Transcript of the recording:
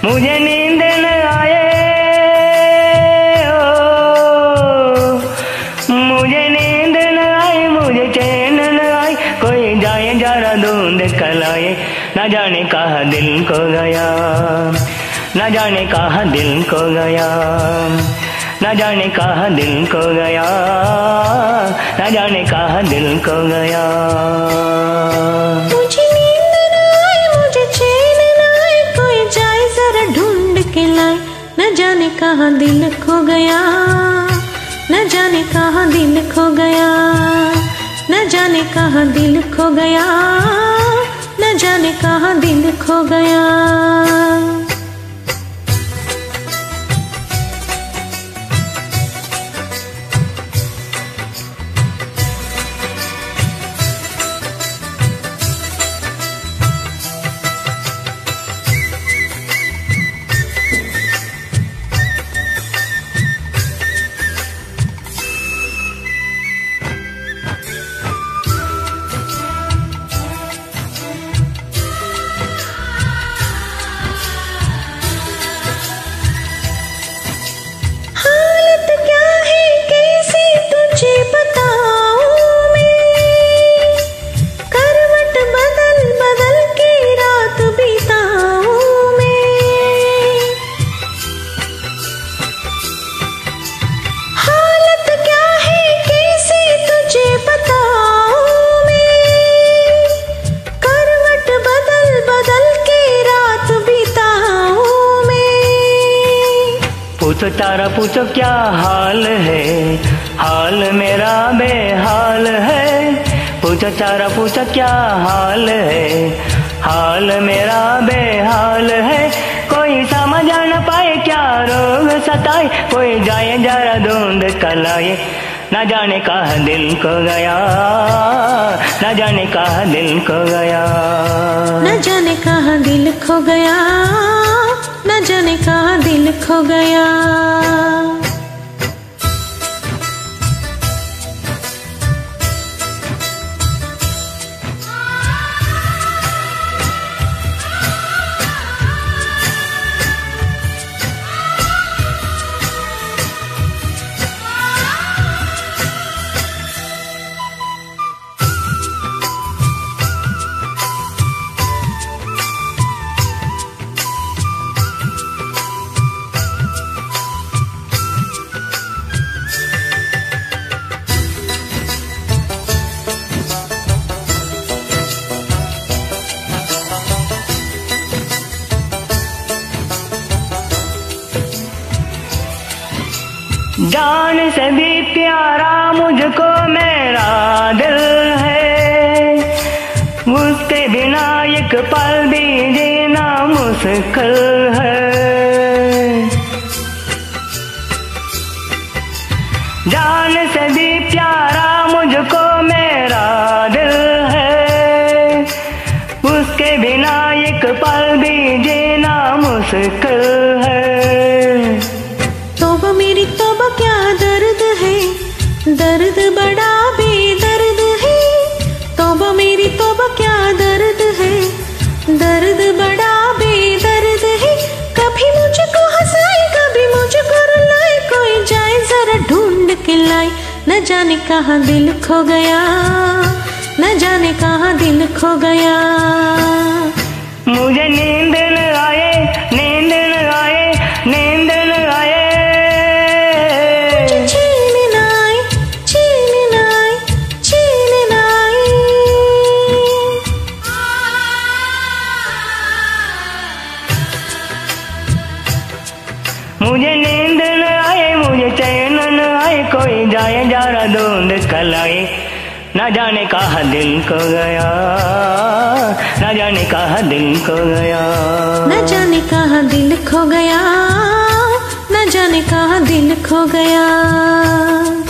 मुझे नींद न आए, मुझे नींद न आए, मुझे चैन न आए, कोई जाए जरा ढूंढ कलाए। न जाने कहाँ दिल खो गया, न जाने कहाँ दिल खो गया, न जाने कहाँ दिल खो गया, न जाने कहाँ दिल खो गया। मुझे नींद न आए, मुझे चैन न आए, कोई जाए जरा ढूंढ के लाए। न जाने कहाँ दिल खो गया, न जाने कहाँ दिल खो गया, न जाने कहाँ दिल खो गया, न जाने कहाँ दिल खो गया। पूछो तारा पूछो क्या हाल है, हाल मेरा बेहाल है। पूछो तारा पूछो क्या हाल है, हाल मेरा बेहाल है। कोई समझ न पाए क्या रोग सताए, कोई जाए जरा ढूंढ कलाए। न जाने कहाँ दिल खो गया, न जाने कहाँ दिल खो गया, न जाने कहाँ दिल खो गया, न जाने कहाँ दिल खो गया। जान से भी प्यारा मुझको मेरा दिल है, उसके बिना एक पल भी जीना मुश्किल है। जान से भी प्यारा मुझको मेरा दिल है, उसके बिना एक पल भी जीना मुश्किल है। तौबा मेरी तौबा क्या दर्द है, दर्द बड़ा बेदर्द है। तौबा मेरी तौबा क्या दर्द है, दर्द बड़ा बेदर्द है। कभी मुझको हंसाए, कभी मुझको रुलाए, कोई जाए जरा ढूंढ के लाए। न जाने कहाँ दिल खो गया, न जाने कहाँ दिल खो गया। मुझे नींद न आए, नींद न आए, नींद न आए, चैन न आए, चैन न आए, चैन न आए। मुझे नींद न आए, मुझे चैन न आए, कोई जाए जरा ढूंढ कलाए। न जाने कहाँ दिल खो गया, न जाने कहाँ दिल खो गया, न जाने कहाँ दिल खो गया, न जाने कहाँ दिल खो गया।